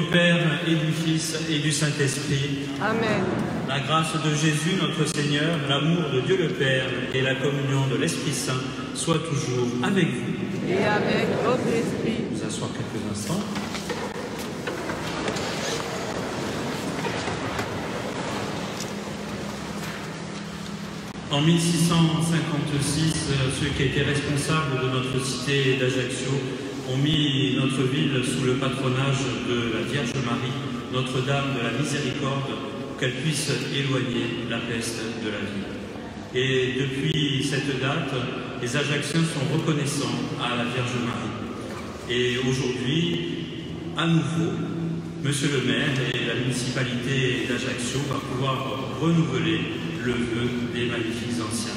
Père et du Fils et du Saint-Esprit. Amen. La grâce de Jésus notre Seigneur, l'amour de Dieu le Père et la communion de l'Esprit Saint soient toujours avec vous. Et avec votre esprit. Vous asseoir quelques instants. En 1656, ceux qui étaient responsables de notre cité d'Ajaccio ont mis notre ville sous le patronage de la Vierge Marie, Notre-Dame de la Miséricorde, pour qu'elle puisse éloigner la peste de la ville. Et depuis cette date, les Ajacciens sont reconnaissants à la Vierge Marie. Et aujourd'hui, à nouveau, Monsieur le maire et la municipalité d'Ajaccio va pouvoir renouveler le vœu des magnifiques anciens.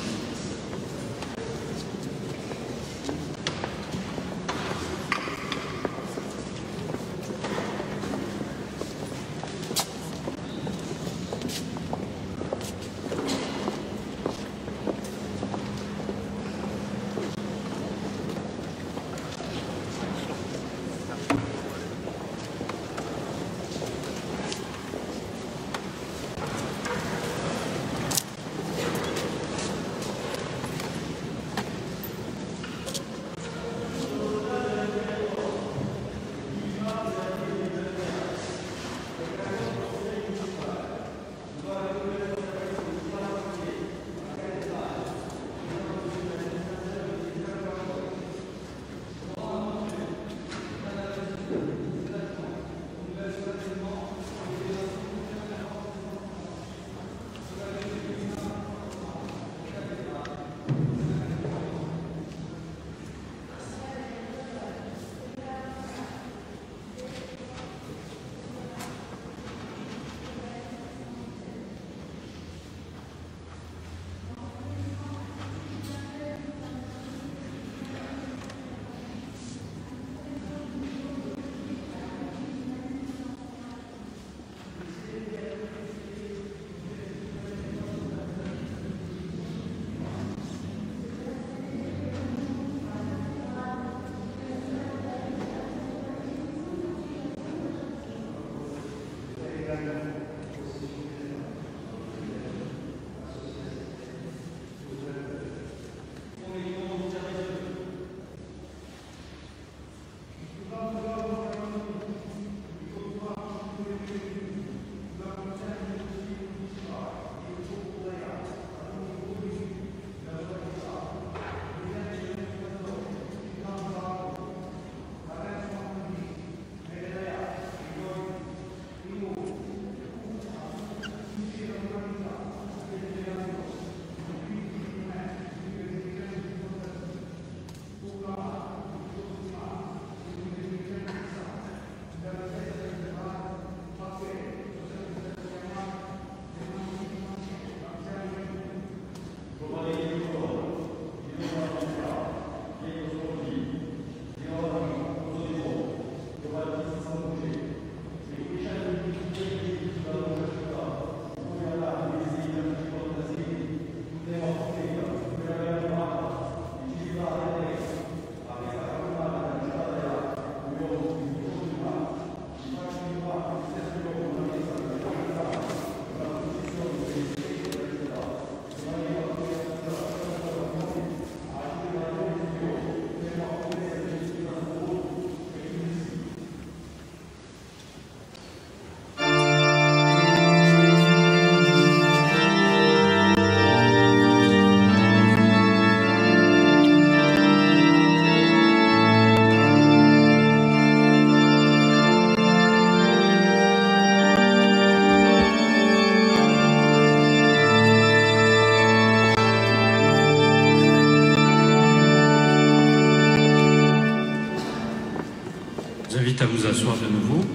Je vous invite à vous asseoir de nouveau.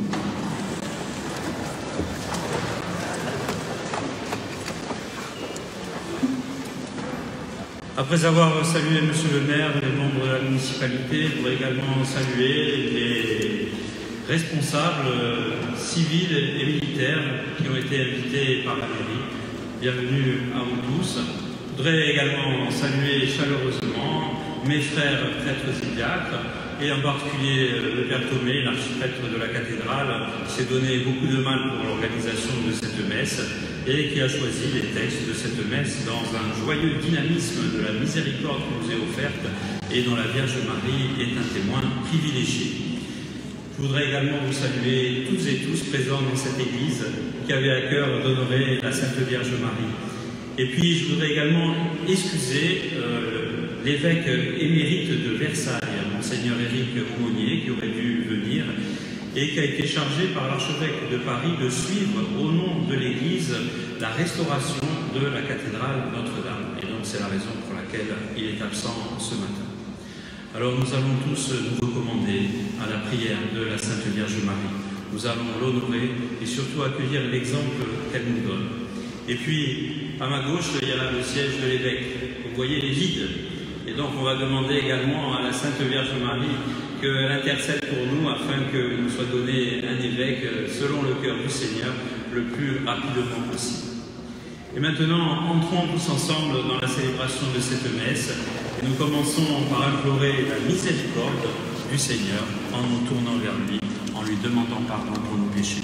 Après avoir salué Monsieur le maire et les membres de la municipalité, je voudrais également saluer les responsables civils et militaires qui ont été invités par la mairie. Bienvenue à vous tous. Je voudrais également saluer chaleureusement mes frères prêtres et diacres, et en particulier le Père Thomé, l'archiprêtre de la cathédrale, qui s'est donné beaucoup de mal pour l'organisation de cette messe et qui a choisi les textes de cette messe dans un joyeux dynamisme de la miséricorde qui nous est offerte et dont la Vierge Marie est un témoin privilégié. Je voudrais également vous saluer toutes et tous présents dans cette église qui avait à cœur d'honorer la Sainte Vierge Marie. Et puis je voudrais également excuser l'évêque émérite de Versailles, Monseigneur Éric Aumonier, qui aurait dû venir et qui a été chargé par l'archevêque de Paris de suivre au nom de l'Église la restauration de la cathédrale Notre-Dame. Et donc c'est la raison pour laquelle il est absent ce matin. Alors nous allons tous nous recommander à la prière de la Sainte Vierge Marie. Nous allons l'honorer et surtout accueillir l'exemple qu'elle nous donne. Et puis, à ma gauche, il y a le siège de l'évêque. Vous voyez, il est vide. Et donc, on va demander également à la Sainte Vierge Marie qu'elle intercède pour nous afin qu'il nous soit donné un évêque selon le cœur du Seigneur le plus rapidement possible. Et maintenant, entrons tous ensemble dans la célébration de cette messe. Et nous commençons par implorer la miséricorde du Seigneur en nous tournant vers lui, en lui demandant pardon pour nos péchés.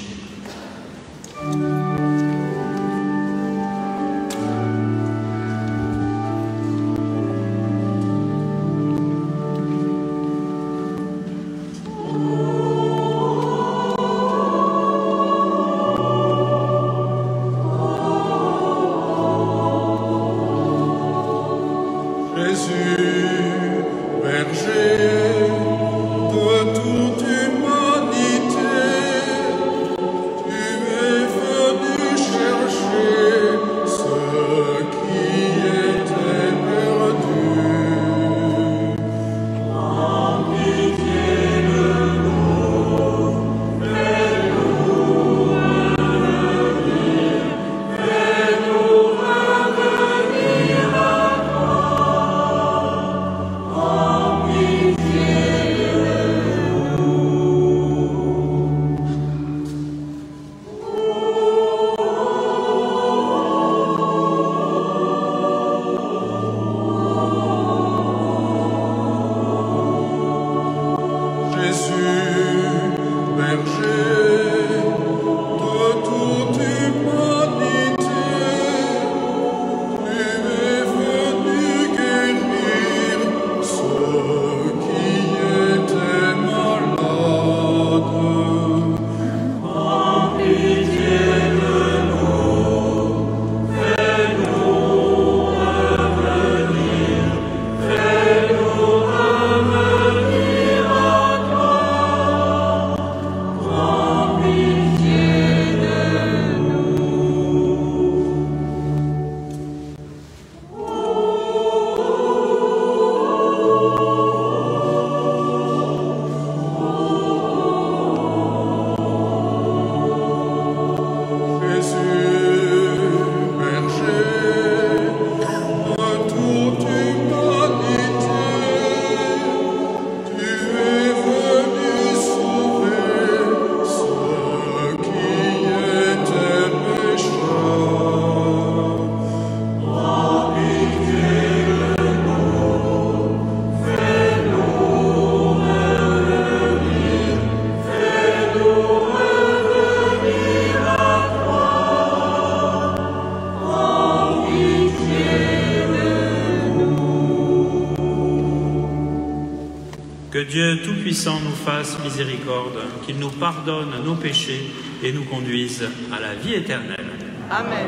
Que Dieu Tout-Puissant nous fasse miséricorde, qu'il nous pardonne nos péchés et nous conduise à la vie éternelle. Amen.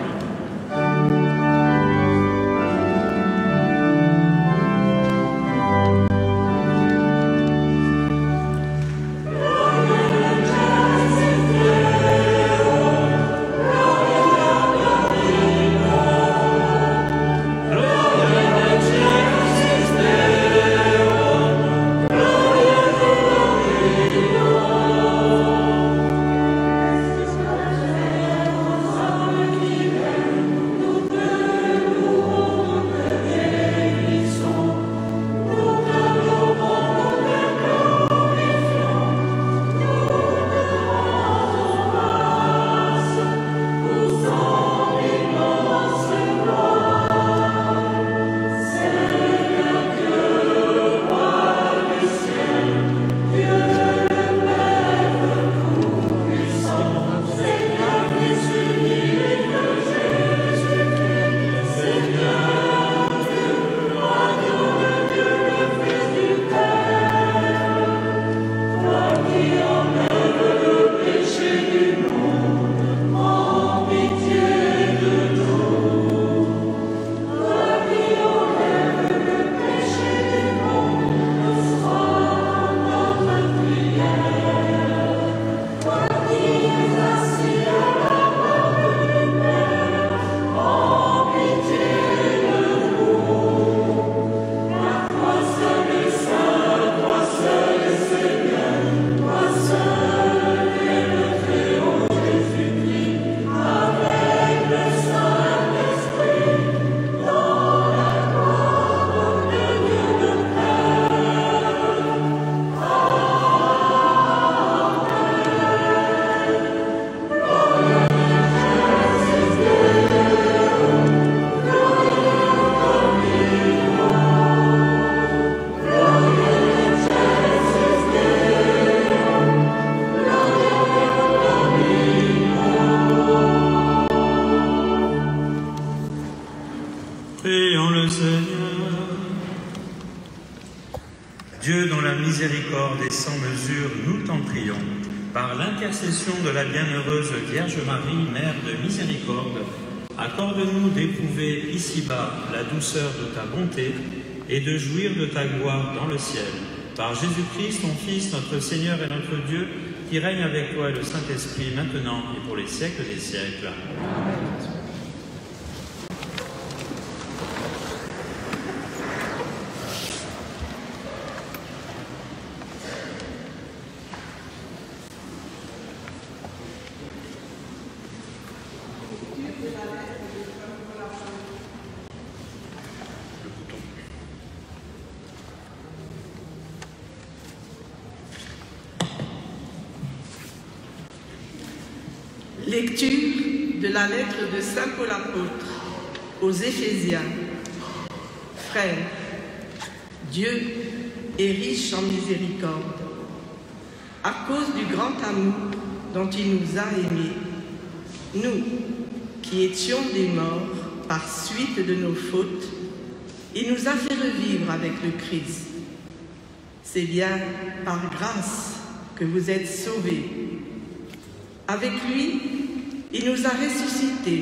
Amen. Dieu dont la miséricorde est sans mesure, nous t'en prions, par l'intercession de la bienheureuse Vierge Marie, Mère de miséricorde, accorde-nous d'éprouver ici-bas la douceur de ta bonté et de jouir de ta gloire dans le ciel. Par Jésus-Christ, ton Fils, notre Seigneur et notre Dieu, qui règne avec toi et le Saint-Esprit, maintenant et pour les siècles des siècles. Lecture de la lettre de Saint Paul apôtre aux Éphésiens. Frères, Dieu est riche en miséricorde. À cause du grand amour dont il nous a aimés, nous, qui étions des morts par suite de nos fautes, il nous a fait revivre avec le Christ. C'est bien par grâce que vous êtes sauvés. Avec lui, il nous a ressuscités.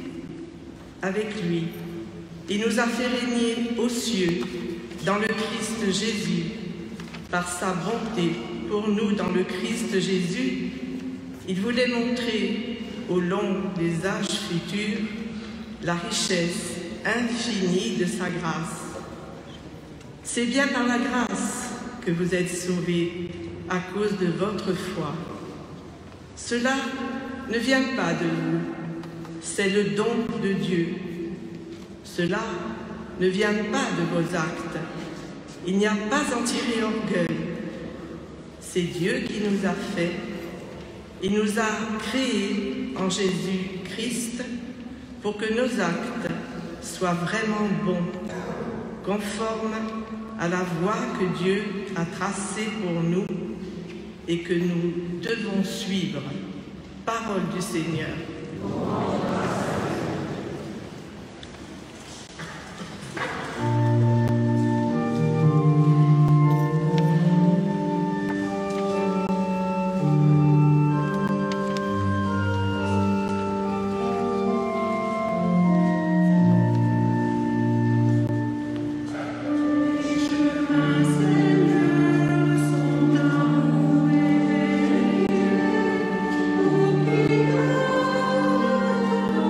Avec lui, il nous a fait régner aux cieux dans le Christ Jésus. Par sa bonté pour nous dans le Christ Jésus, il voulait montrer au long des âges futurs la richesse infinie de sa grâce. C'est bien par la grâce que vous êtes sauvés à cause de votre foi. Cela ne vient pas de vous, c'est le don de Dieu. Cela ne vient pas de vos actes. Il n'y a pas à en tirer orgueil. C'est Dieu qui nous a fait. Il nous a créés en Jésus-Christ pour que nos actes soient vraiment bons, conformes à la voie que Dieu a tracée pour nous et que nous devons suivre. Parole du Seigneur. Oh,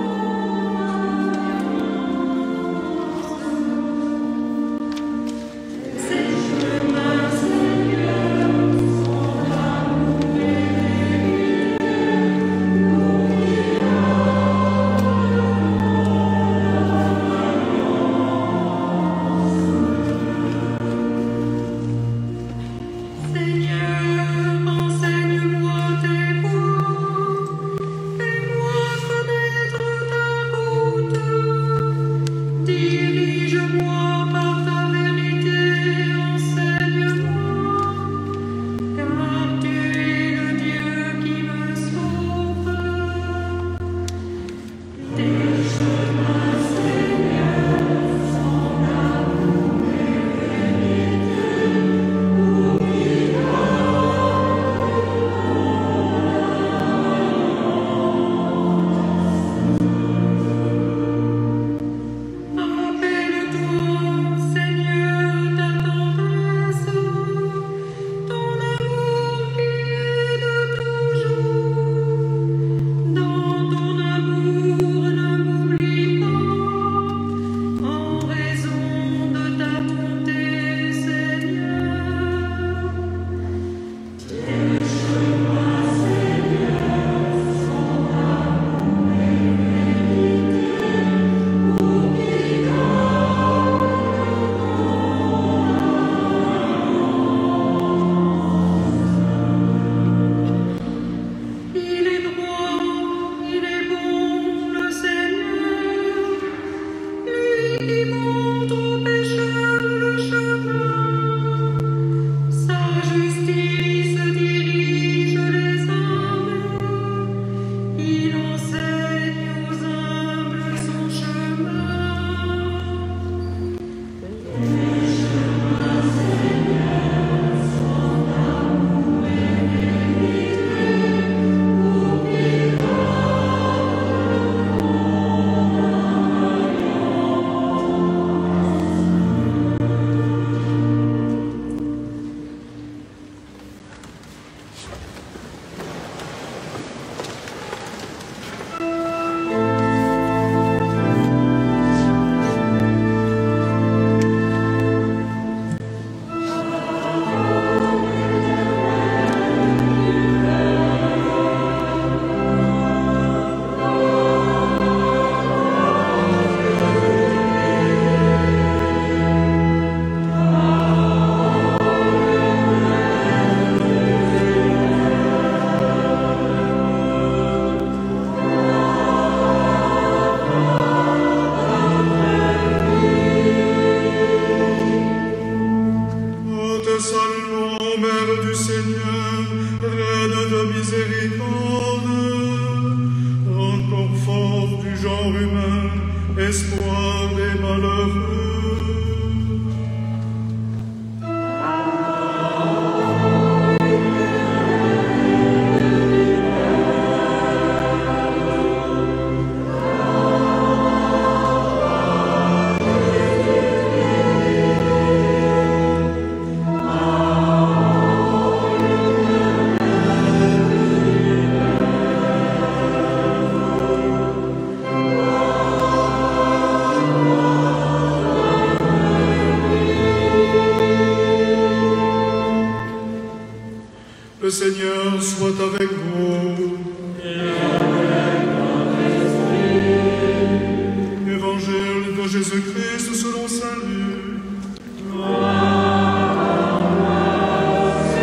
te saluons, Mère du Seigneur, Reine de miséricorde, encore force du genre humain, espoir des malheureux. Le Seigneur soit avec vous. Et avec votre esprit. Évangile de Jésus-Christ selon saint Luc. Gloire à toi,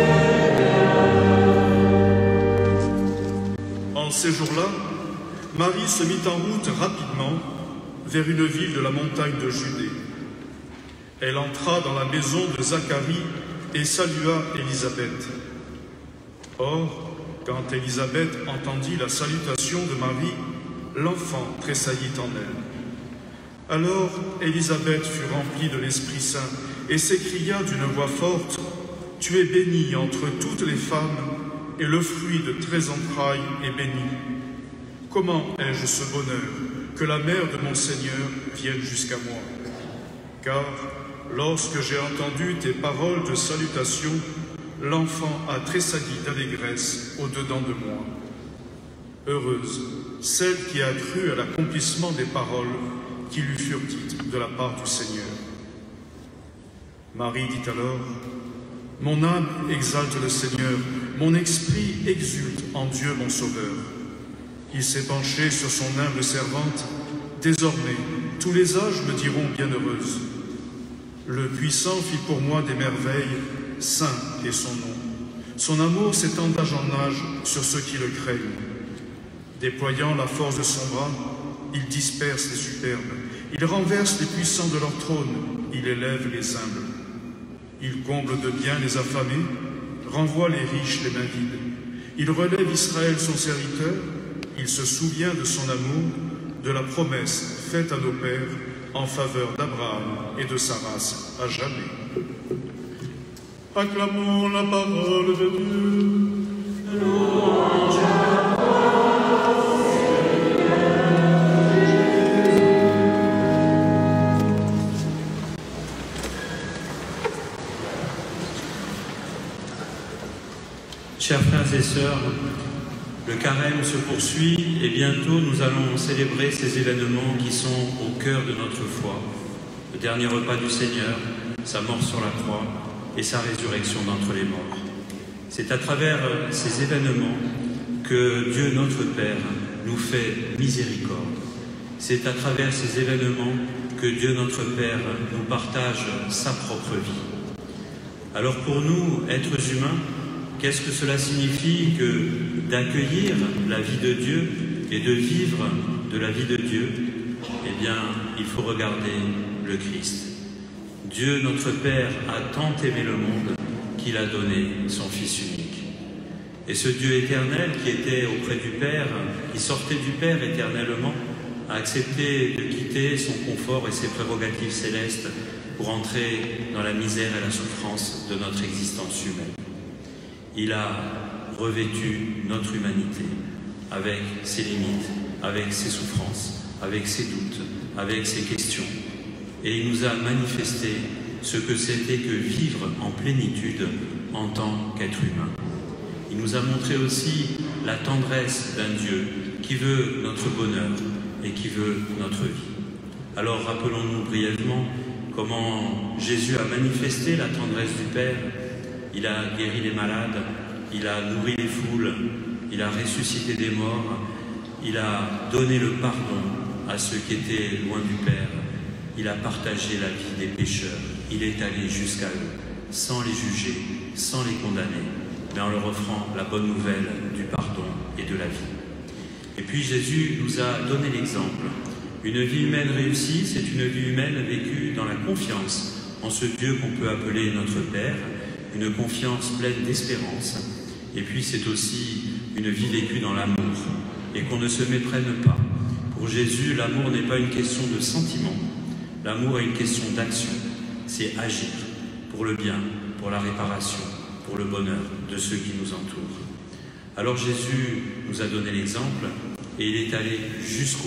Seigneur. En ces jours-là, Marie se mit en route rapidement vers une ville de la montagne de Judée. Elle entra dans la maison de Zacharie et salua Élisabeth. Or, quand Élisabeth entendit la salutation de Marie, l'enfant tressaillit en elle. Alors Élisabeth fut remplie de l'Esprit Saint et s'écria d'une voix forte, « Tu es bénie entre toutes les femmes, et le fruit de tes entrailles est béni. Comment ai-je ce bonheur que la mère de mon Seigneur vienne jusqu'à moi? Car lorsque j'ai entendu tes paroles de salutation, l'enfant a tressailli d'allégresse au-dedans de moi. Heureuse celle qui a cru à l'accomplissement des paroles qui lui furent dites de la part du Seigneur. » Marie dit alors, « Mon âme exalte le Seigneur, mon esprit exulte en Dieu mon Sauveur. Il s'est penché sur son humble servante. Désormais, tous les âges me diront bienheureuse. Le Puissant fit pour moi des merveilles, saint est son nom. Son amour s'étend d'âge en âge sur ceux qui le craignent. Déployant la force de son bras, il disperse les superbes, il renverse les puissants de leur trône, il élève les humbles. Il comble de bien les affamés, renvoie les riches les mains vides. Il relève Israël son serviteur, il se souvient de son amour, de la promesse faite à nos pères en faveur d'Abraham et de sa race à jamais. Acclamons la parole de Dieu. Louange à toi, Seigneur Jésus. Chers frères et sœurs, le carême se poursuit et bientôt nous allons célébrer ces événements qui sont au cœur de notre foi. Le dernier repas du Seigneur, sa mort sur la croix et sa résurrection d'entre les morts. C'est à travers ces événements que Dieu notre Père nous fait miséricorde. C'est à travers ces événements que Dieu notre Père nous partage sa propre vie. Alors pour nous, êtres humains, qu'est-ce que cela signifie que d'accueillir la vie de Dieu et de vivre de la vie de Dieu? Eh bien, il faut regarder le Christ. Dieu notre Père a tant aimé le monde qu'il a donné son Fils unique. Et ce Dieu éternel qui était auprès du Père, qui sortait du Père éternellement, a accepté de quitter son confort et ses prérogatives célestes pour entrer dans la misère et la souffrance de notre existence humaine. Il a revêtu notre humanité avec ses limites, avec ses souffrances, avec ses doutes, avec ses questions. Et il nous a manifesté ce que c'était que vivre en plénitude en tant qu'être humain. Il nous a montré aussi la tendresse d'un Dieu qui veut notre bonheur et qui veut notre vie. Alors rappelons-nous brièvement comment Jésus a manifesté la tendresse du Père. Il a guéri les malades, il a nourri les foules, il a ressuscité des morts, il a donné le pardon à ceux qui étaient loin du Père. Il a partagé la vie des pécheurs, il est allé jusqu'à eux, sans les juger, sans les condamner, mais en leur offrant la bonne nouvelle du pardon et de la vie. Et puis Jésus nous a donné l'exemple. Une vie humaine réussie, c'est une vie humaine vécue dans la confiance en ce Dieu qu'on peut appeler notre Père, une confiance pleine d'espérance, et puis c'est aussi une vie vécue dans l'amour, et qu'on ne se méprenne pas. Pour Jésus, l'amour n'est pas une question de sentiment, l'amour est une question d'action, c'est agir pour le bien, pour la réparation, pour le bonheur de ceux qui nous entourent. Alors Jésus nous a donné l'exemple, et il est allé jusqu'au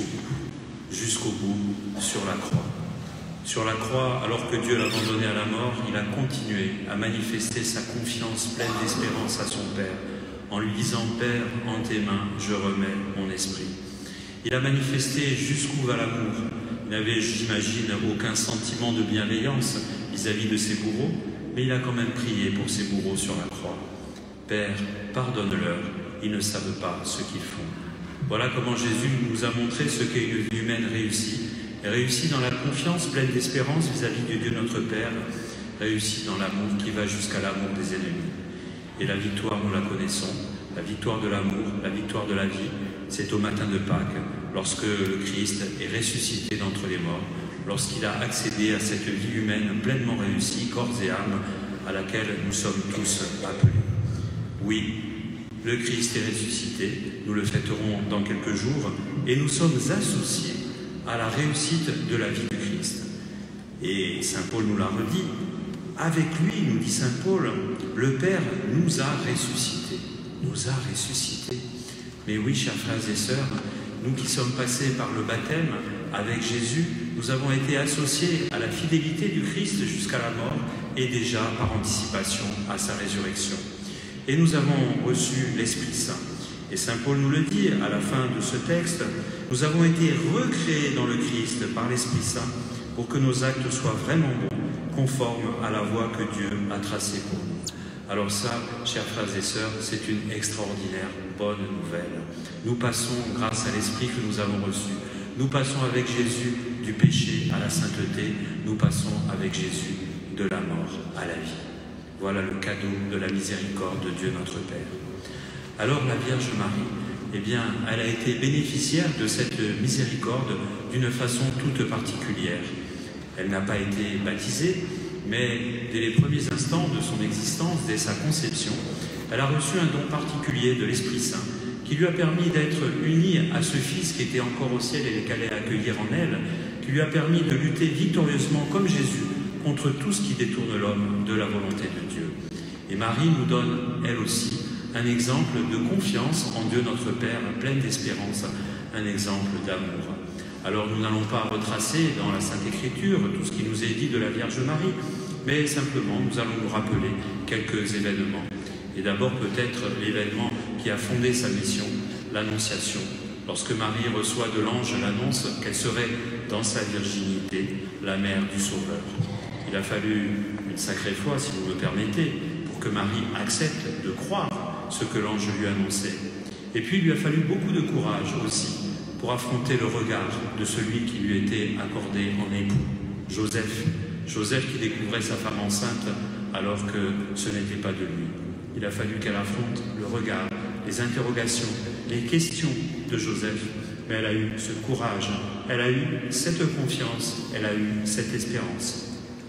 bout sur la croix. Sur la croix, alors que Dieu l'a abandonné à la mort, il a continué à manifester sa confiance pleine d'espérance à son Père, en lui disant « Père, en tes mains, je remets mon esprit ». Il a manifesté jusqu'où va l'amour. Il n'avait, j'imagine, aucun sentiment de bienveillance vis-à-vis de ses bourreaux, mais il a quand même prié pour ses bourreaux sur la croix. « Père, pardonne-leur, ils ne savent pas ce qu'ils font ». Voilà comment Jésus nous a montré ce qu'est une vie humaine réussie, et réussie dans la confiance pleine d'espérance vis-à-vis de Dieu notre Père, réussie dans l'amour qui va jusqu'à l'amour des ennemis. Et la victoire, nous la connaissons, la victoire de l'amour, la victoire de la vie, c'est au matin de Pâques, lorsque le Christ est ressuscité d'entre les morts, lorsqu'il a accédé à cette vie humaine pleinement réussie, corps et âme, à laquelle nous sommes tous appelés. Oui, le Christ est ressuscité, nous le fêterons dans quelques jours, et nous sommes associés à la réussite de la vie du Christ. Et Saint Paul nous l'a redit, avec lui, nous dit Saint Paul, le Père nous a ressuscités. Nous a ressuscités. Mais oui, chers frères et sœurs, nous qui sommes passés par le baptême avec Jésus, nous avons été associés à la fidélité du Christ jusqu'à la mort et déjà par anticipation à sa résurrection. Et nous avons reçu l'Esprit Saint. Et Saint Paul nous le dit à la fin de ce texte, nous avons été recréés dans le Christ par l'Esprit Saint pour que nos actes soient vraiment bons, conformes à la voie que Dieu a tracée pour nous. Alors ça, chers frères et sœurs, c'est une extraordinaire bonne nouvelle. Nous passons, grâce à l'Esprit que nous avons reçu, nous passons avec Jésus du péché à la sainteté, nous passons avec Jésus de la mort à la vie. Voilà le cadeau de la miséricorde de Dieu notre Père. Alors la Vierge Marie, eh bien, elle a été bénéficiaire de cette miséricorde d'une façon toute particulière. Elle n'a pas été baptisée, mais dès les premiers instants de son existence, dès sa conception, elle a reçu un don particulier de l'Esprit Saint qui lui a permis d'être unie à ce Fils qui était encore au ciel et qu'elle allait accueillir en elle, qui lui a permis de lutter victorieusement comme Jésus contre tout ce qui détourne l'homme de la volonté de Dieu. Et Marie nous donne, elle aussi, un exemple de confiance en Dieu notre Père, pleine d'espérance, un exemple d'amour. Alors nous n'allons pas retracer dans la Sainte Écriture tout ce qui nous est dit de la Vierge Marie, mais simplement nous allons nous rappeler quelques événements. Et d'abord peut-être l'événement qui a fondé sa mission, l'Annonciation, lorsque Marie reçoit de l'ange l'annonce qu'elle serait dans sa virginité la mère du Sauveur. Il a fallu une sacrée foi, si vous me permettez, pour que Marie accepte de croire ce que l'ange lui annonçait. Et puis il lui a fallu beaucoup de courage aussi pour affronter le regard de celui qui lui était accordé en époux, Joseph. Joseph qui découvrait sa femme enceinte alors que ce n'était pas de lui. Il a fallu qu'elle affronte le regard, les interrogations, les questions de Joseph. Mais elle a eu ce courage, elle a eu cette confiance, elle a eu cette espérance.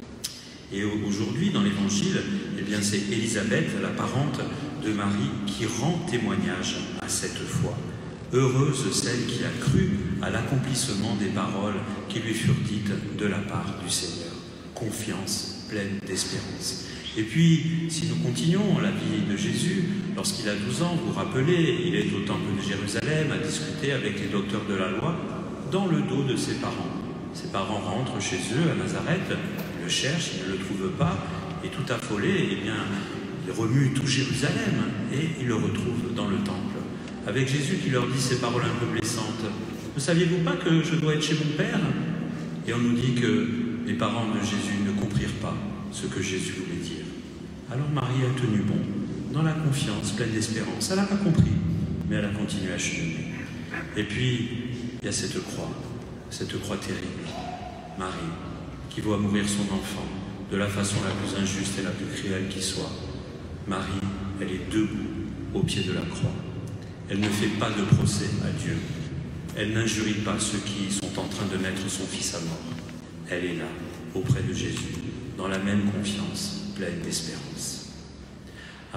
Et aujourd'hui, dans l'Évangile, eh bien, c'est Élisabeth, la parente de Marie, qui rend témoignage à cette foi. Heureuse celle qui a cru à l'accomplissement des paroles qui lui furent dites de la part du Seigneur. Confiance pleine d'espérance. Et puis, si nous continuons la vie de Jésus, lorsqu'il a 12 ans, vous vous rappelez, il est au temple de Jérusalem à discuter avec les docteurs de la loi, dans le dos de ses parents. Ses parents rentrent chez eux à Nazareth, ils le cherchent, ils ne le trouvent pas, et tout affolé, eh bien, ils remuent tout Jérusalem, et ils le retrouvent dans le temple. Avec Jésus qui leur dit ces paroles un peu blessantes. « Ne saviez-vous pas que je dois être chez mon Père ?» Et on nous dit que les parents de Jésus ne comprirent pas ce que Jésus voulait dire. Alors Marie a tenu bon, dans la confiance, pleine d'espérance. Elle n'a pas compris, mais elle a continué à cheminer. Et puis, il y a cette croix terrible. Marie, qui voit mourir son enfant de la façon la plus injuste et la plus cruelle qui soit. Marie, elle est debout au pied de la croix. Elle ne fait pas de procès à Dieu. Elle n'injurie pas ceux qui sont en train de mettre son fils à mort. Elle est là, auprès de Jésus, dans la même confiance, pleine d'espérance.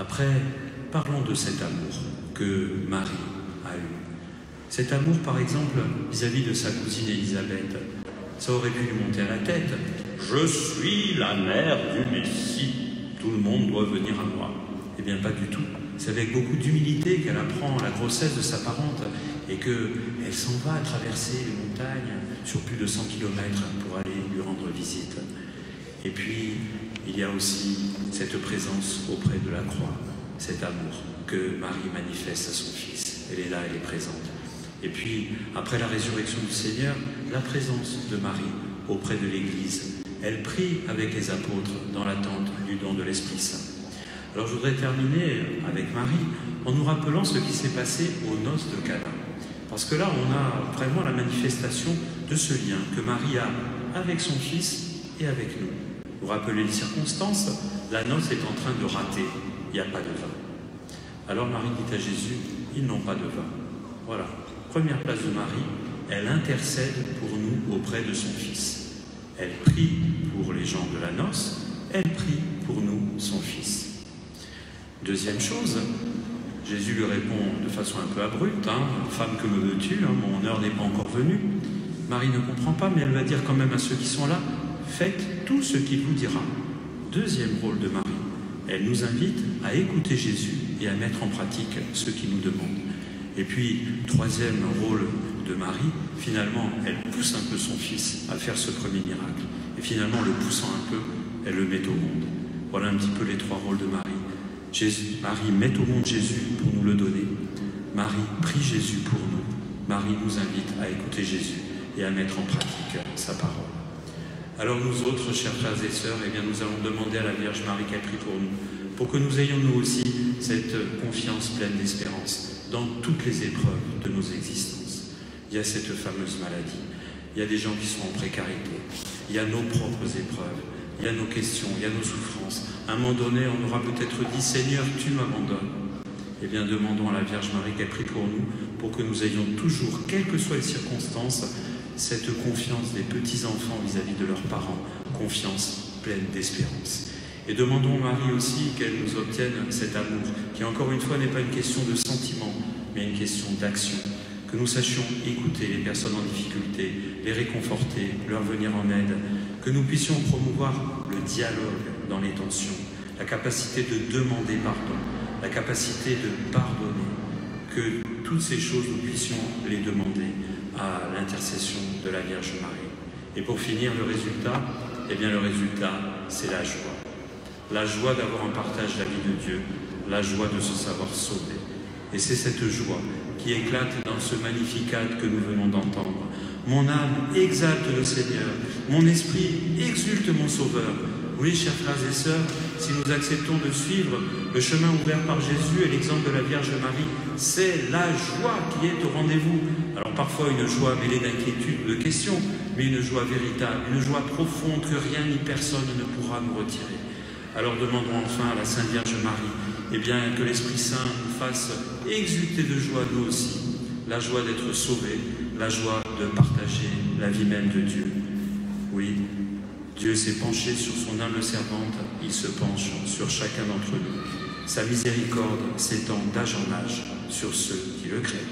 Après, parlons de cet amour que Marie a eu. Cet amour, par exemple, vis-à-vis de sa cousine Élisabeth, ça aurait pu lui monter à la tête. « Je suis la mère du Messie, tout le monde doit venir à moi. » Eh bien, pas du tout. C'est avec beaucoup d'humilité qu'elle apprend la grossesse de sa parente et qu'elle s'en va traverser les montagnes sur plus de 100 km pour aller lui rendre visite. Et puis, il y a aussi cette présence auprès de la croix, cet amour que Marie manifeste à son Fils. Elle est là, elle est présente. Et puis, après la résurrection du Seigneur, la présence de Marie auprès de l'Église. Elle prie avec les apôtres dans l'attente du don de l'Esprit Saint. Alors je voudrais terminer avec Marie en nous rappelant ce qui s'est passé aux noces de Cana. Parce que là, on a vraiment la manifestation de ce lien que Marie a avec son Fils et avec nous. Vous rappelez les circonstances, la noce est en train de rater, il n'y a pas de vin. Alors Marie dit à Jésus, ils n'ont pas de vin. Voilà, première place de Marie, elle intercède pour nous auprès de son Fils. Elle prie pour les gens de la noce, elle prie pour nous, son Fils. Deuxième chose, Jésus lui répond de façon un peu abrupte, « Femme, que me veux-tu? Mon heure n'est pas encore venue. » Marie ne comprend pas, mais elle va dire quand même à ceux qui sont là, « Faites tout ce qu'il vous dira. » Deuxième rôle de Marie, elle nous invite à écouter Jésus et à mettre en pratique ce qu'il nous demande. Et puis, troisième rôle de Marie, finalement, elle pousse un peu son Fils à faire ce premier miracle. Et finalement, en le poussant un peu, elle le met au monde. Voilà un petit peu les trois rôles de Marie. Marie met au monde Jésus pour nous le donner. Marie prie Jésus pour nous. Marie nous invite à écouter Jésus et à mettre en pratique sa parole. Alors nous autres, chers frères et sœurs, eh bien, nous allons demander à la Vierge Marie qu'elle prie pour nous, pour que nous ayons nous aussi cette confiance pleine d'espérance dans toutes les épreuves de nos existences. Il y a cette fameuse maladie, il y a des gens qui sont en précarité, il y a nos propres épreuves, il y a nos questions, il y a nos souffrances. À un moment donné, on aura peut-être dit « Seigneur, tu m'abandonnes ». Eh bien, demandons à la Vierge Marie qu'elle prie pour nous, pour que nous ayons toujours, quelles que soient les circonstances, cette confiance des petits-enfants vis-à-vis de leurs parents, confiance pleine d'espérance. Et demandons à Marie aussi qu'elle nous obtienne cet amour, qui encore une fois n'est pas une question de sentiment, mais une question d'action. Que nous sachions écouter les personnes en difficulté, les réconforter, leur venir en aide, que nous puissions promouvoir le dialogue dans les tensions, la capacité de demander pardon, la capacité de pardonner, que toutes ces choses nous puissions les demander à l'intercession de la Vierge Marie. Et pour finir, le résultat, eh bien le résultat, c'est la joie. La joie d'avoir un partage de la vie de Dieu, la joie de se savoir sauvé. Et c'est cette joie qui éclate dans ce Magnificat que nous venons d'entendre. Mon âme exalte le Seigneur, mon esprit exulte mon Sauveur. Oui, chers frères et sœurs, si nous acceptons de suivre le chemin ouvert par Jésus et l'exemple de la Vierge Marie, c'est la joie qui est au rendez-vous. Alors parfois une joie mêlée d'inquiétude, de questions, mais une joie véritable, une joie profonde que rien ni personne ne pourra nous retirer. Alors demandons enfin à la Sainte Vierge Marie, eh bien, que l'Esprit Saint nous fasse exulter de joie nous aussi, la joie d'être sauvés, la joie de partager la vie même de Dieu. Oui, Dieu s'est penché sur son humble servante, il se penche sur chacun d'entre nous. Sa miséricorde s'étend d'âge en âge sur ceux qui le craignent.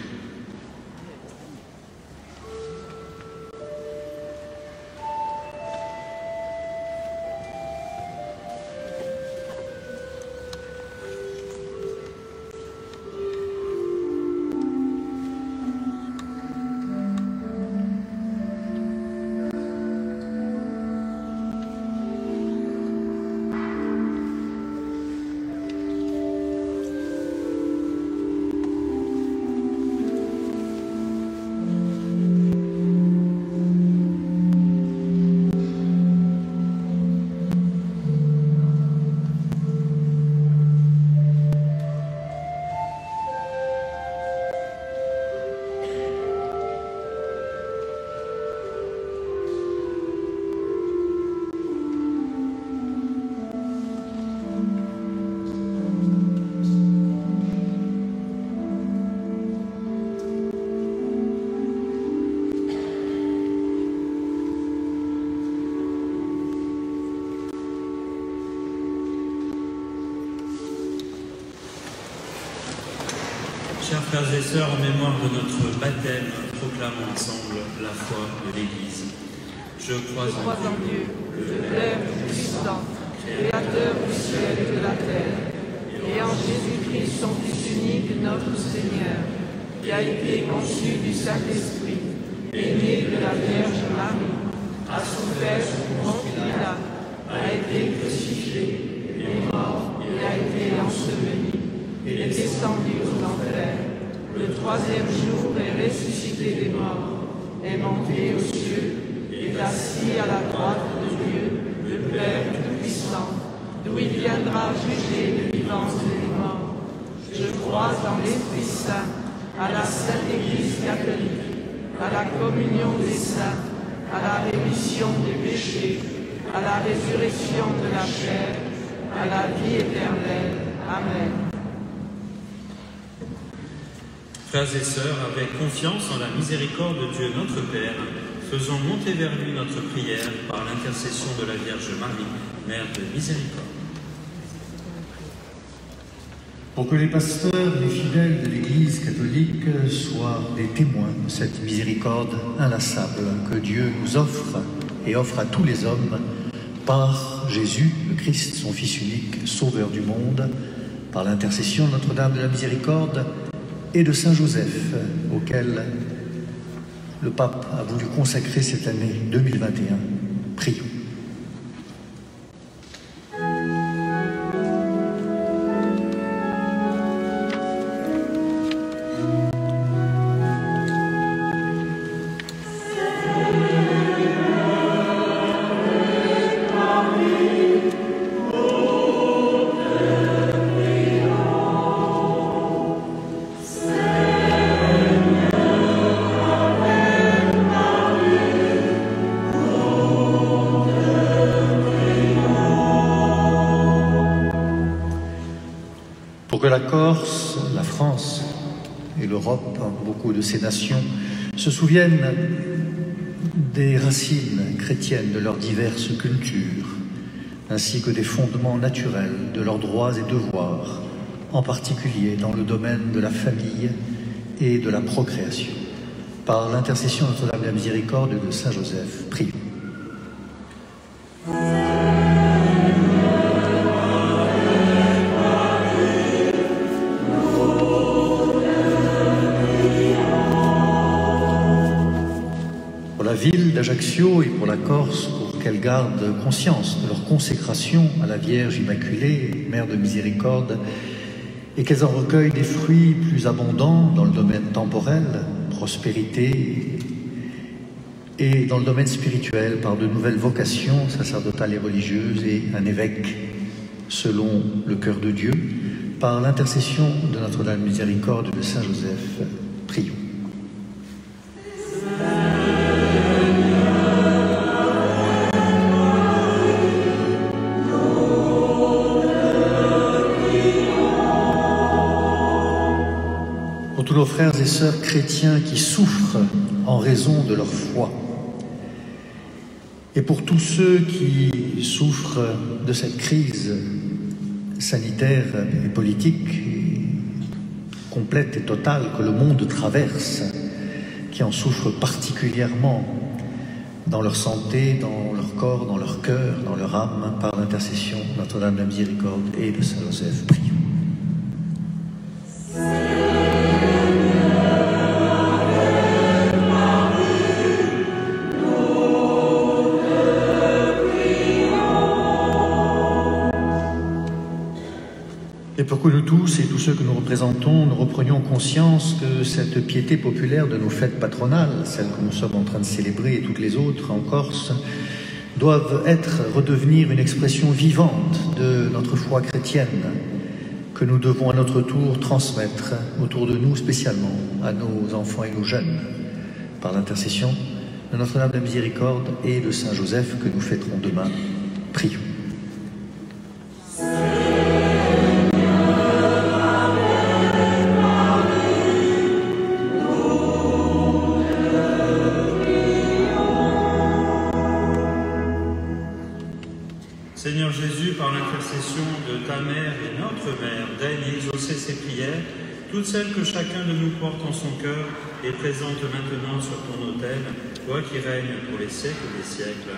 Chers frères et sœurs, en mémoire de notre baptême, proclamons ensemble la foi de l'Église. Je crois en Dieu, le Père Tout-Puissant, Créateur du ciel et de la terre, et en Jésus-Christ, son Fils unique, notre Seigneur, qui a été conçu du Saint-Esprit, est né de la Vierge Marie, a souffert sous Ponce Pilate, a été crucifié, est mort et a été enseveli, et est descendu aux enfers. Le troisième jour est ressuscité des morts, est monté aux cieux, est assis à la droite de Dieu, le Père Tout-Puissant, d'où il viendra juger les vivants et les morts. Je crois dans l'Esprit Saint, à la Sainte Église catholique, à la communion des saints, à la rémission des péchés, à la résurrection de la chair, à la vie éternelle. Amen. Frères et sœurs, avec confiance en la miséricorde de Dieu notre Père, faisons monter vers lui notre prière par l'intercession de la Vierge Marie, Mère de miséricorde. Pour que les pasteurs, les fidèles de l'Église catholique soient des témoins de cette miséricorde inlassable que Dieu nous offre et offre à tous les hommes par Jésus, le Christ, son Fils unique, Sauveur du monde, par l'intercession de Notre-Dame de la Miséricorde et de Saint Joseph, auquel le pape a voulu consacrer cette année 2021. Prions. Pour que la Corse, la France et l'Europe, beaucoup de ces nations, se souviennent des racines chrétiennes de leurs diverses cultures, ainsi que des fondements naturels de leurs droits et devoirs, en particulier dans le domaine de la famille et de la procréation. Par l'intercession de Notre-Dame de la Miséricorde et de Saint Joseph, prions. Pour la ville d'Ajaccio et pour la Corse, pour qu'elles gardent conscience de leur consécration à la Vierge Immaculée, Mère de Miséricorde, et qu'elles en recueillent des fruits plus abondants dans le domaine temporel, prospérité, et dans le domaine spirituel, par de nouvelles vocations sacerdotales et religieuses, et un évêque selon le cœur de Dieu, par l'intercession de Notre-Dame de Miséricorde et de Saint Joseph, prions. Pour tous nos frères et sœurs chrétiens qui souffrent en raison de leur foi, et pour tous ceux qui souffrent de cette crise sanitaire et politique complète et totale que le monde traverse, qui en souffrent particulièrement dans leur santé, dans leur corps, dans leur cœur, dans leur âme, par l'intercession de Notre-Dame de la Miséricorde et de Saint Joseph, prions. Et pour que nous tous et tous ceux que nous représentons, nous reprenions conscience que cette piété populaire de nos fêtes patronales, celles que nous sommes en train de célébrer et toutes les autres en Corse, doivent redevenir une expression vivante de notre foi chrétienne que nous devons à notre tour transmettre autour de nous, spécialement à nos enfants et nos jeunes, par l'intercession de Notre-Dame de la Miséricorde et de Saint Joseph que nous fêterons demain. Prions. Seigneur Jésus, par l'intercession de ta mère et notre mère, daigne exaucer ces prières toutes celles que chacun de nous porte en son cœur et présente maintenant sur ton autel, toi qui règnes pour les siècles des siècles.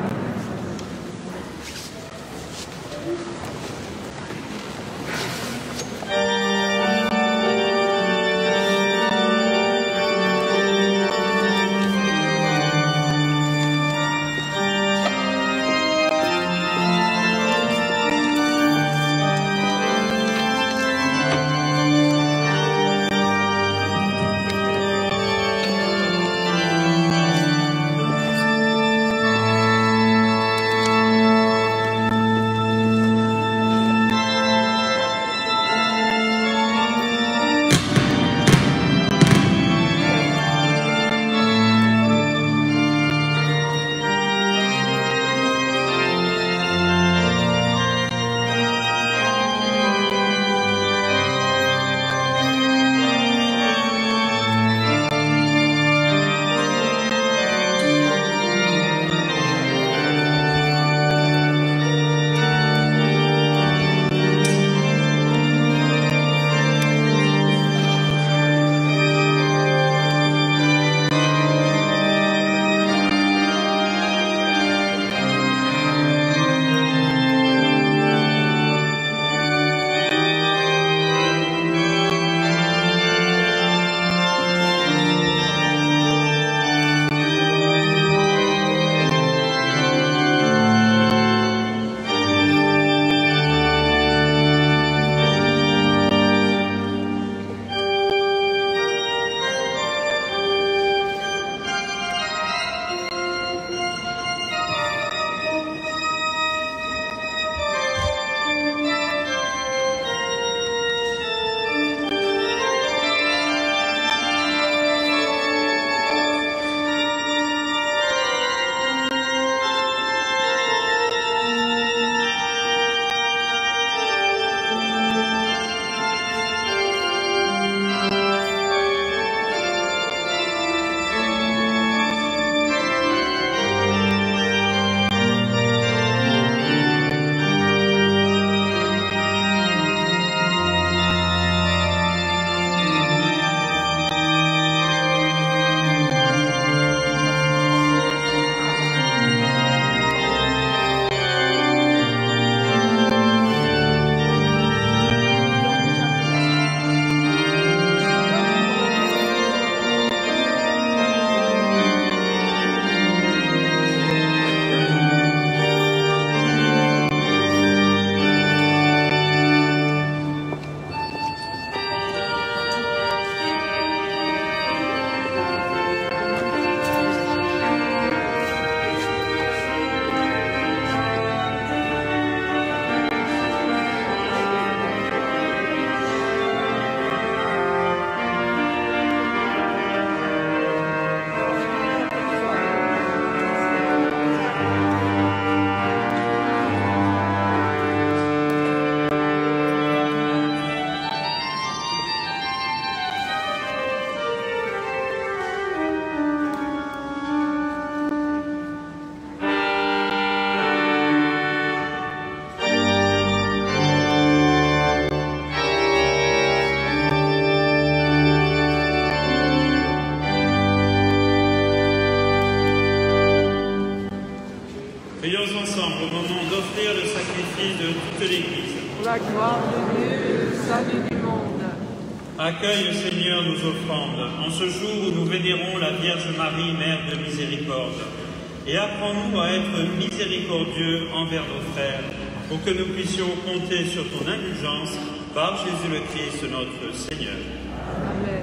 Prions ensemble au moment d'offrir le sacrifice de toute l'Église. Pour la gloire de Dieu et le salut du monde. Accueille, Seigneur, nos offrandes, en ce jour où nous vénérons la Vierge Marie, Mère de miséricorde. Et apprends-nous à être miséricordieux envers nos frères, pour que nous puissions compter sur ton indulgence par Jésus le Christ, notre Seigneur. Amen.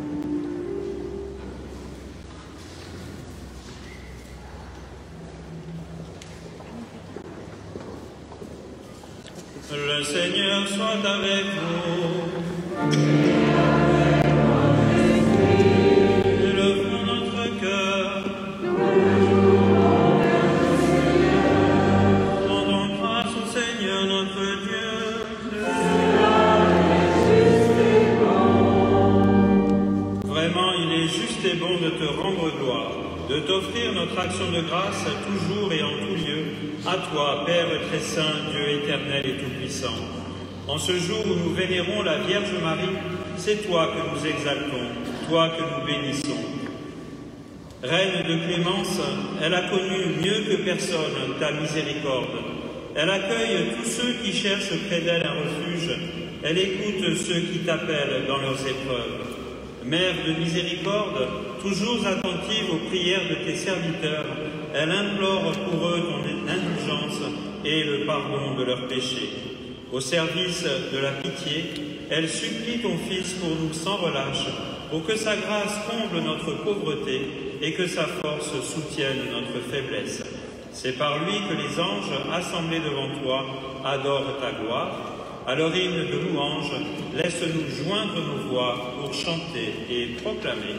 Le Seigneur soit avec vous. Élevons notre cœur. Rendons grâce au Seigneur notre Dieu. Vraiment, il est juste et bon de te rendre gloire, de t'offrir notre action de grâce toujours et en tout lieu, à toi, Père très saint, Dieu éternel et tout-puissant. En ce jour où nous vénérons la Vierge Marie, c'est toi que nous exaltons, toi que nous bénissons. Reine de clémence, elle a connu mieux que personne ta miséricorde. Elle accueille tous ceux qui cherchent près d'elle un refuge. Elle écoute ceux qui t'appellent dans leurs épreuves. Mère de miséricorde, toujours attentive aux prières de tes serviteurs, elle implore pour eux ton indulgence et le pardon de leurs péchés. Au service de la pitié, elle supplie ton Fils pour nous sans relâche, pour que sa grâce comble notre pauvreté et que sa force soutienne notre faiblesse. C'est par lui que les anges, assemblés devant toi, adorent ta gloire. À leur hymne de louange, laisse-nous joindre nos voix pour chanter et proclamer.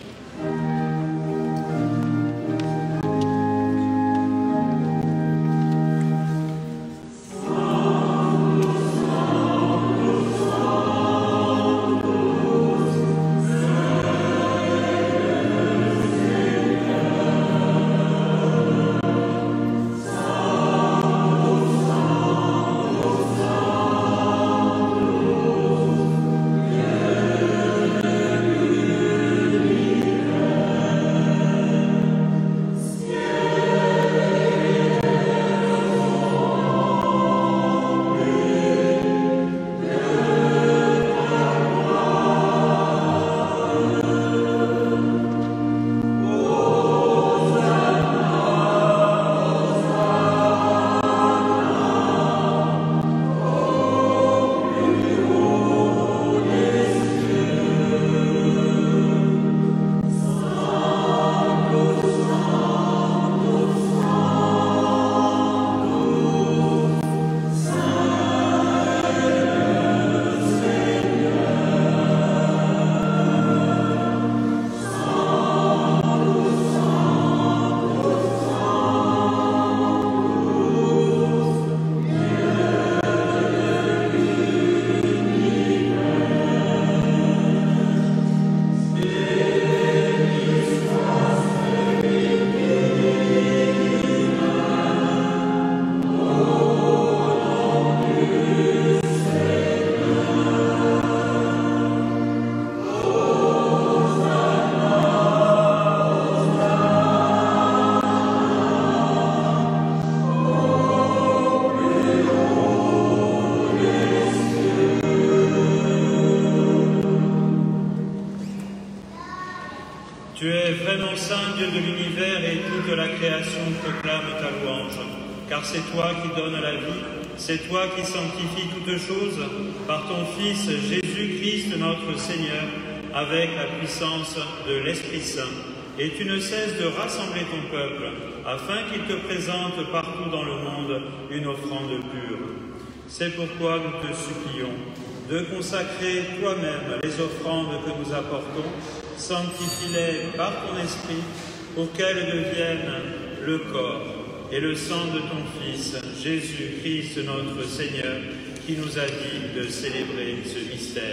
Tu es vraiment saint, Dieu de l'univers, et toute la création proclame ta louange. Car c'est toi qui donnes la vie, c'est toi qui sanctifies toutes choses, par ton Fils Jésus-Christ notre Seigneur, avec la puissance de l'Esprit Saint. Et tu ne cesses de rassembler ton peuple, afin qu'il te présente partout dans le monde une offrande pure. C'est pourquoi nous te supplions de consacrer toi-même les offrandes que nous apportons, sanctifie-les par ton Esprit, pour qu'elles deviennent le corps et le sang de ton Fils, Jésus-Christ notre Seigneur, qui nous a dit de célébrer ce mystère.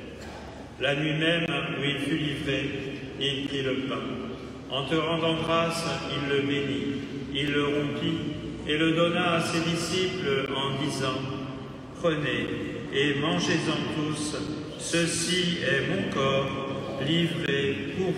La nuit même où il fut livré, il prit le pain. En te rendant grâce, il le bénit, il le rompit et le donna à ses disciples en disant « Prenez et mangez-en tous, ceci est mon corps livré pour vous. »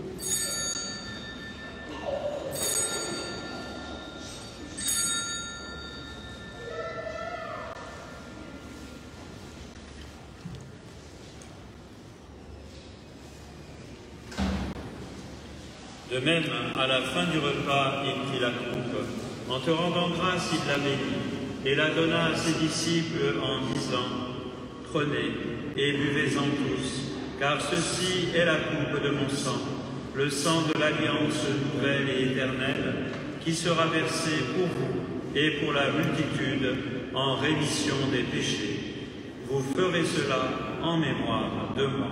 De même, à la fin du repas, il prit la coupe. En te rendant grâce, il la bénit et la donna à ses disciples en disant « Prenez et buvez-en tous, car ceci est la coupe de mon sang, le sang de l'alliance nouvelle et éternelle, qui sera versé pour vous et pour la multitude en rémission des péchés. Vous ferez cela en mémoire de moi. »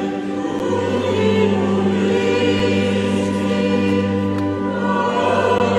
Amen.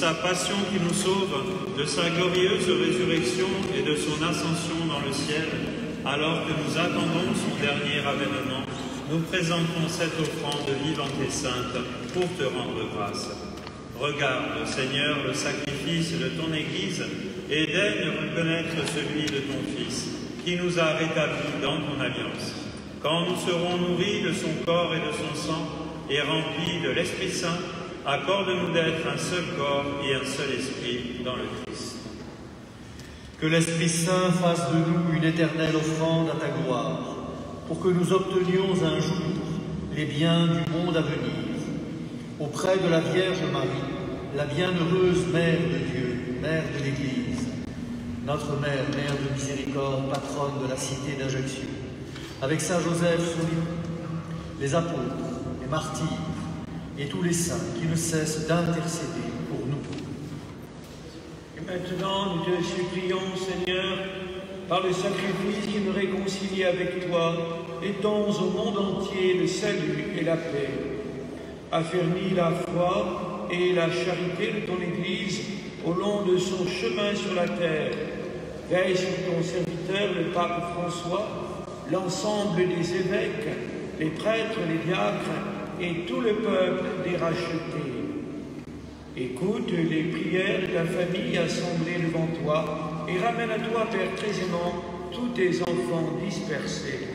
sa passion qui nous sauve, de sa glorieuse résurrection et de son ascension dans le ciel, alors que nous attendons son dernier avènement, nous présentons cette offrande vivante et sainte pour te rendre grâce. Regarde, Seigneur, le sacrifice de ton Église et daigne reconnaître celui de ton Fils, qui nous a rétablis dans ton alliance. Quand nous serons nourris de son corps et de son sang et remplis de l'Esprit Saint, accorde-nous d'être un seul corps et un seul esprit dans le Christ. Que l'Esprit Saint fasse de nous une éternelle offrande à ta gloire, pour que nous obtenions un jour les biens du monde à venir. Auprès de la Vierge Marie, la bienheureuse Mère de Dieu, Mère de l'Église, notre Mère, Mère de miséricorde, patronne de la cité d'Ajaccio, avec Saint Joseph, son époux, les apôtres, les martyrs et tous les saints qui ne cessent d'intercéder pour nous. Et maintenant, nous te supplions, Seigneur, par le sacrifice qui nous réconcilie avec toi, étends au monde entier le salut et la paix. Affermis la foi et la charité de ton Église au long de son chemin sur la terre. Veille sur ton serviteur, le pape François, l'ensemble des évêques, les prêtres, les diacres et tout le peuple des rachetés. Écoute les prières de ta famille assemblée devant toi et ramène à toi, Père très aimant, tous tes enfants dispersés.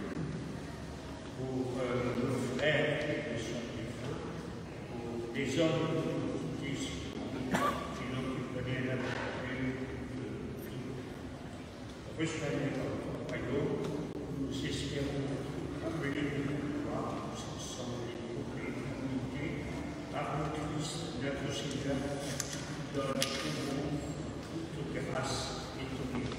Pour nos frères qui sont pour des hommes qui n'occupent rien la plus de reçoivent notre royaume, nous espérons appeler de gloire tous ensemble et communauté par le Christ, notre Seigneur, qui donne au monde toute grâce et toute écoute.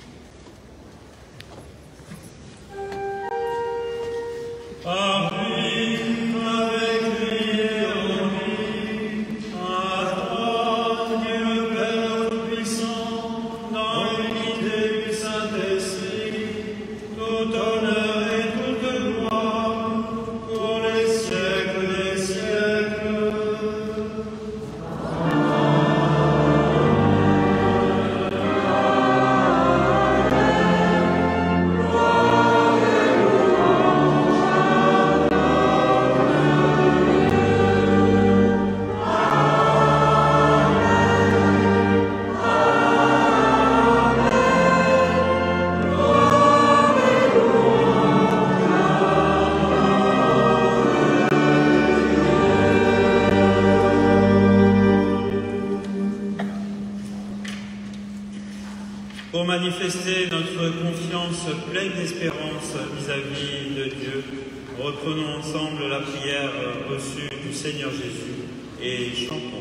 Manifester notre confiance pleine d'espérance vis-à-vis de Dieu, reprenons ensemble la prière reçue du Seigneur Jésus et chantons.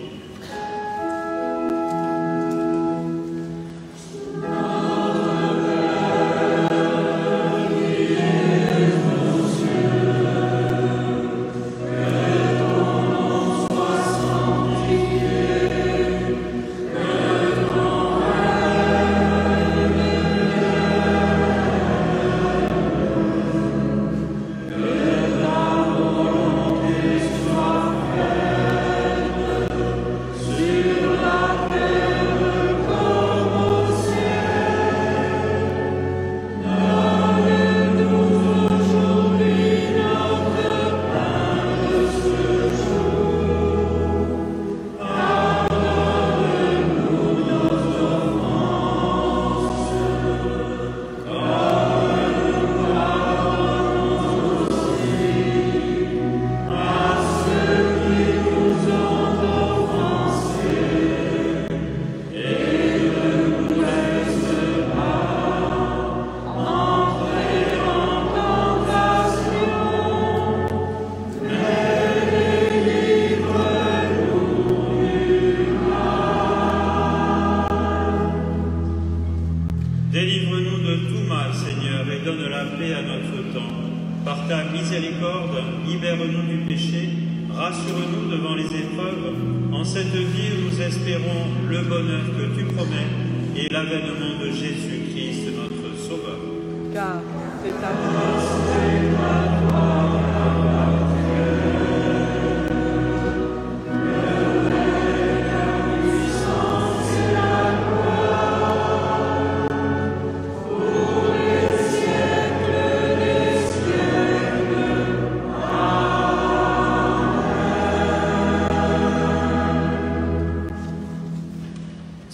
Délivre-nous de tout mal, Seigneur, et donne la paix à notre temps. Par ta miséricorde, libère-nous du péché, rassure-nous devant les épreuves. En cette vie où nous espérons le bonheur que tu promets et l'avènement de Jésus-Christ, notre Sauveur. Car c'est ta grâce.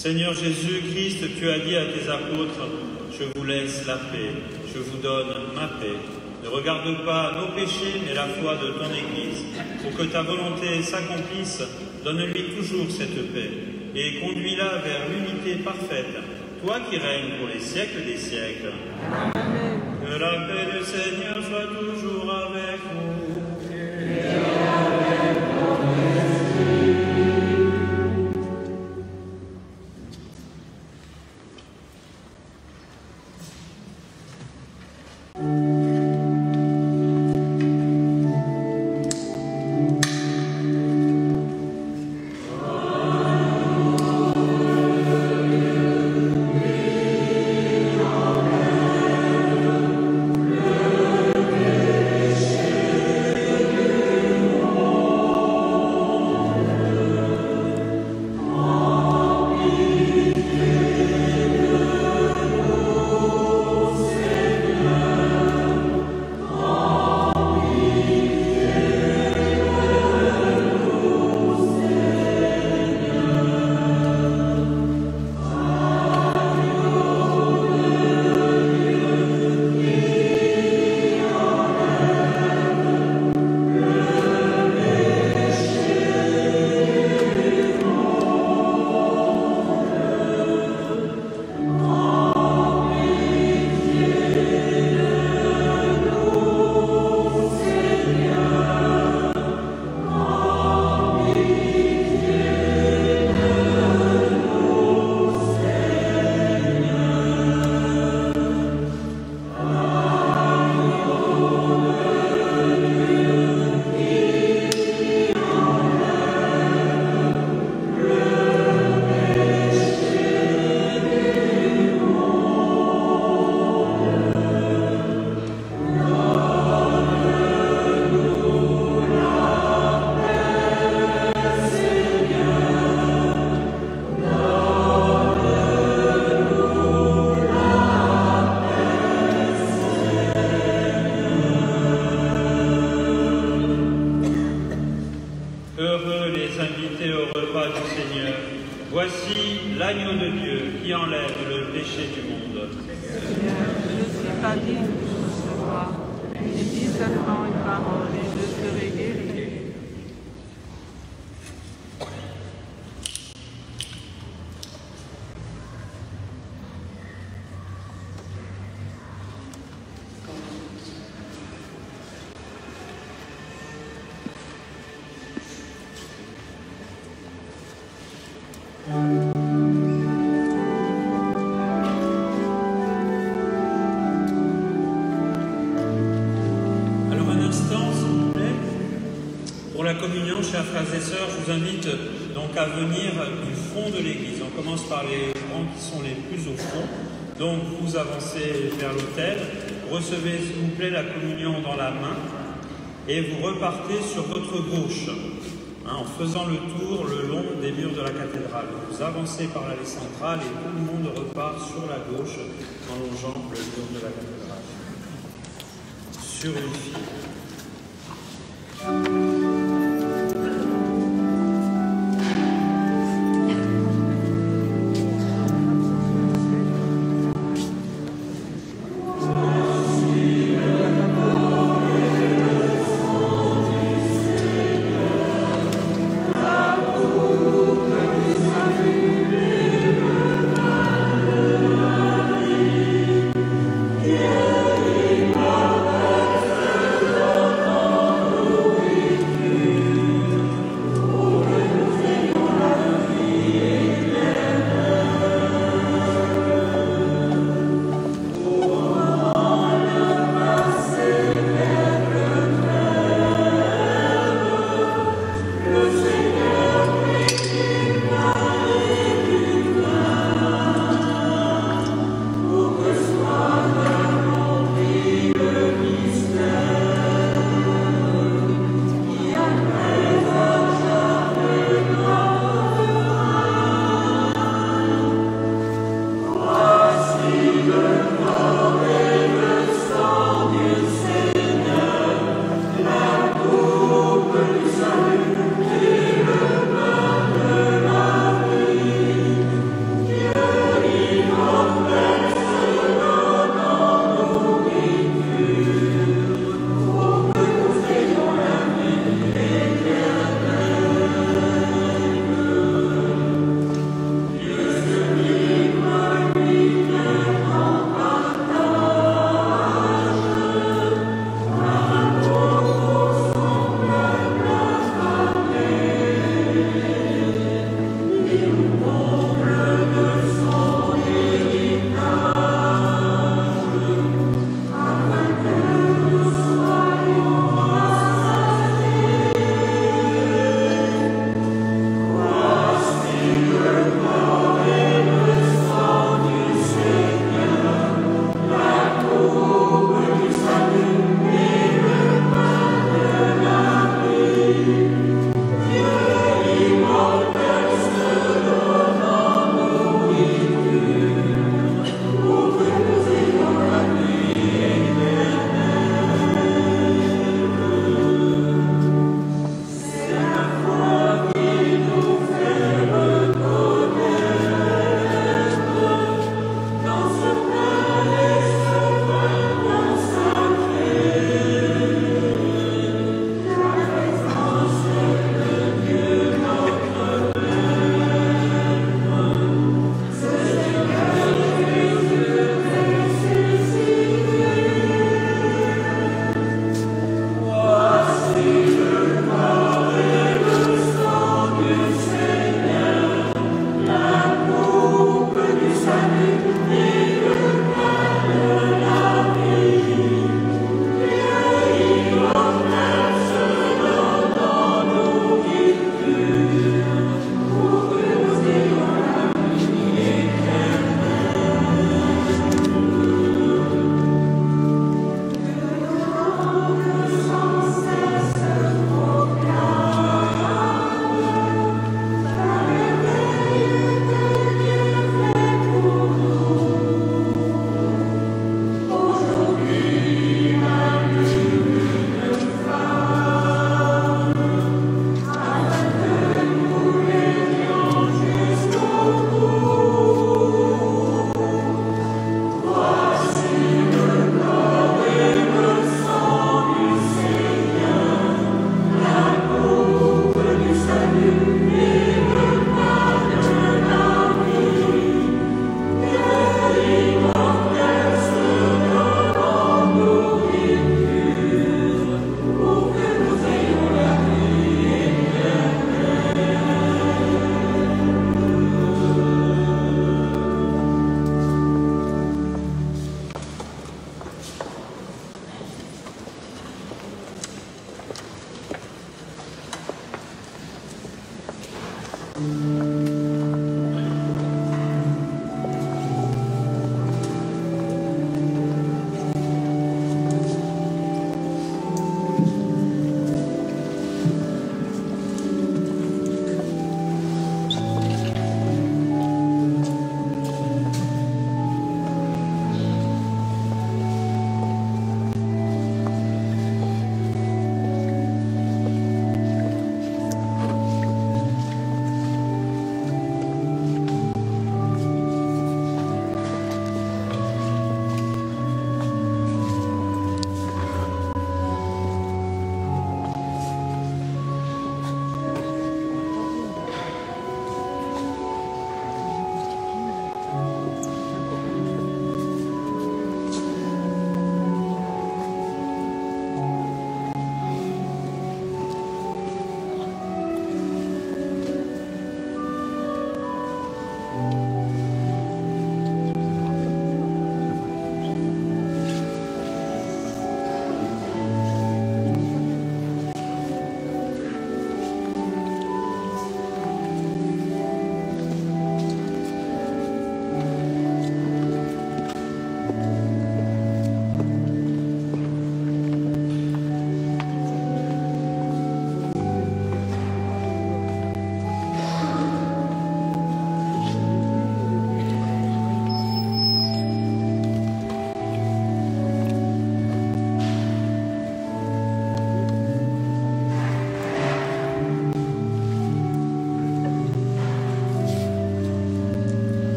Seigneur Jésus-Christ, tu as dit à tes apôtres, « Je vous laisse la paix, je vous donne ma paix. Ne regarde pas nos péchés, mais la foi de ton Église. Pour que ta volonté s'accomplisse, donne-lui toujours cette paix et conduis-la vers l'unité parfaite, toi qui règnes pour les siècles des siècles. » Amen. Que la paix du Seigneur soit toujours avec vous. Voici l'agneau de Dieu qui enlève le péché du monde. Seigneur, je ne suis pas digne de recevoir, mais dis seulement une parole et je serai guéri. Alors un instant, s'il vous plaît, pour la communion, chers frères et sœurs, je vous invite donc à venir du fond de l'église. On commence par les rangs qui sont les plus au fond. Donc vous avancez vers l'autel, recevez s'il vous plaît la communion dans la main et vous repartez sur votre gauche. En faisant le tour le long des murs de la cathédrale. Vous avancez par l'allée centrale et tout le monde repart sur la gauche en longeant le mur de la cathédrale. Sur une file. Yeah.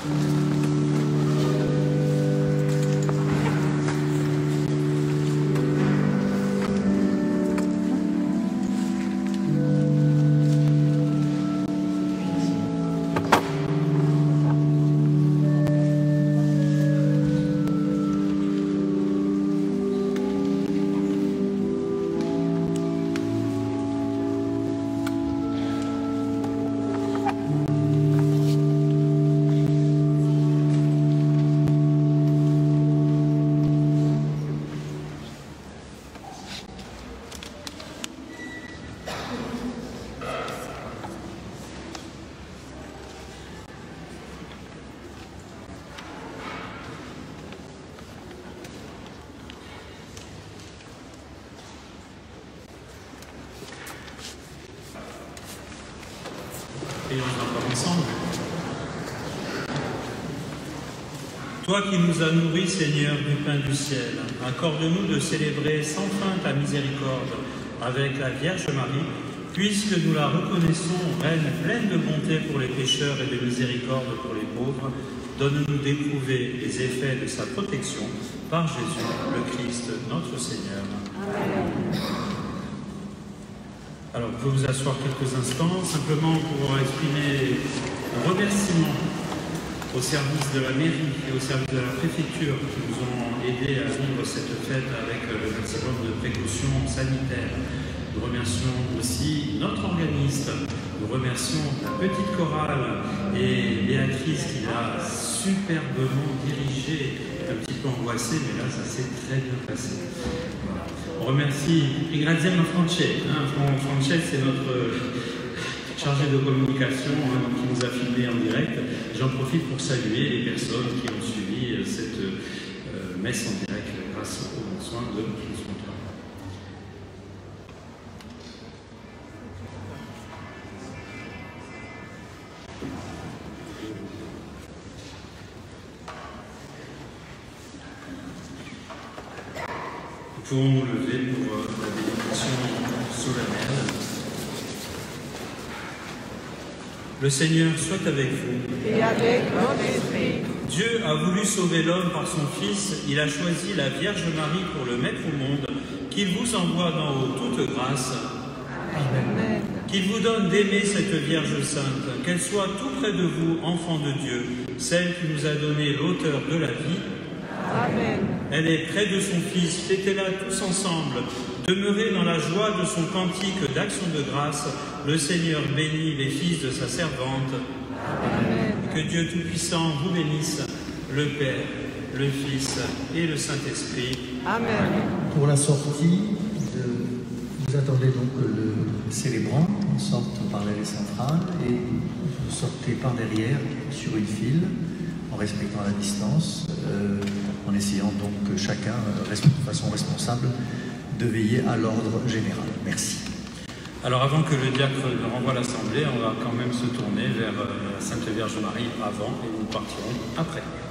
Prions encore ensemble. Toi qui nous as nourris, Seigneur, du pain du ciel, accorde-nous de célébrer sans fin ta miséricorde avec la Vierge Marie, puisque nous la reconnaissons reine pleine de bonté pour les pécheurs et de miséricorde pour les pauvres. Donne-nous d'éprouver les effets de sa protection par Jésus, le Christ, notre Seigneur. Amen. Alors, vous pouvez vous asseoir quelques instants, simplement pour exprimer un remerciement au service de la mairie et au service de la préfecture qui nous ont aidés à vivre cette fête avec le maximum de précautions sanitaires. Nous remercions aussi notre organiste, nous remercions la petite chorale et Béatrice qui l'a superbement dirigée, un petit peu angoissée, mais là ça s'est très bien passé. Voilà. On remercie Grazie a France. France, c'est notre chargé de communication qui nous a filmé en direct. J'en profite pour saluer les personnes qui ont suivi cette messe en direct grâce aux bons soins de Christ. Nous pouvons nous lever pour la bénédiction solennelle. Le Seigneur soit avec vous. Et avec votre esprit. Dieu a voulu sauver l'homme par son Fils. Il a choisi la Vierge Marie pour le mettre au monde. Qu'il vous envoie d'en haut toute grâce. Amen. Qu'il vous donne d'aimer cette Vierge Sainte. Qu'elle soit tout près de vous, enfant de Dieu, celle qui nous a donné l'auteur de la vie. Amen. Elle est près de son Fils, fêtez-la tous ensemble, demeurez dans la joie de son cantique d'action de grâce. Le Seigneur bénit les fils de sa servante. Amen. Que Dieu Tout-Puissant vous bénisse, le Père, le Fils et le Saint-Esprit. Amen. Pour la sortie, vous attendez donc que le célébrant sorte par l'allée centrale et vous sortez par derrière sur une file en respectant la distance, en essayant donc que chacun, de façon responsable, de veiller à l'ordre général. Merci. Alors avant que le diacre renvoie l'Assemblée, on va quand même se tourner vers la Sainte Vierge Marie avant et nous partirons après.